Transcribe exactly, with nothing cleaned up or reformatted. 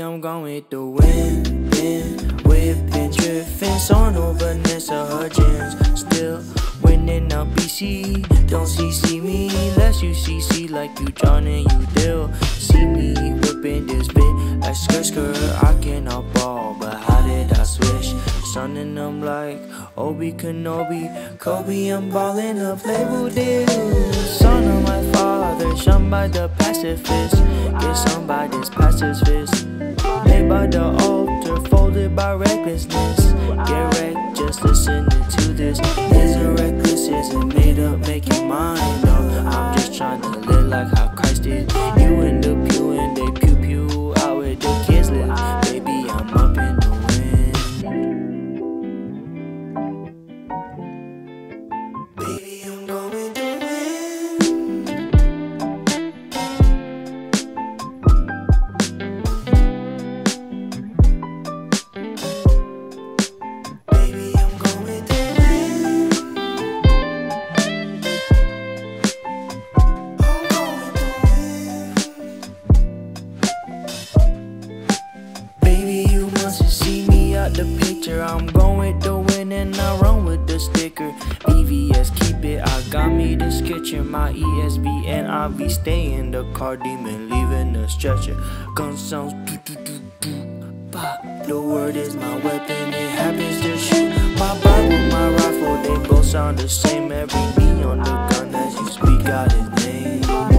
I'm gone with the wind, been whipping, drifting, song no Vanessa Hudgens. Still winning out B C, don't see see me, less you see see like you John and you Dill. See me whipping this bit like skirt skirt, I cannot ball, but how did I switch? Sounding them like Obi Kenobi, Kobe, I'm ballin' up label deals. Son of my father, shunned by the pacifist, get some by this pacifist. Laid by the altar, folded by recklessness. Get wrecked just listening to this. Is a reckless, isn't made up, make your mind up. I'm just trying to live like how Christ did. You in the pew and they pew pew out where the kids live. Baby, I'm up in the wind. Baby, I'm going to win. Baby, I'm going to win. I'm going to win. Baby, you must see me out the picture. I'm going with the win and I run with the sticker. B V S, keep it, I got me the sketcher. My E S V and I be staying the car demon, leaving the stretcher. Gun sounds do do do do. Pop. The word is my weapon, it happens to shoot. My Bible, my rifle, they both sound the same. Every knee on the gun as you speak out his name.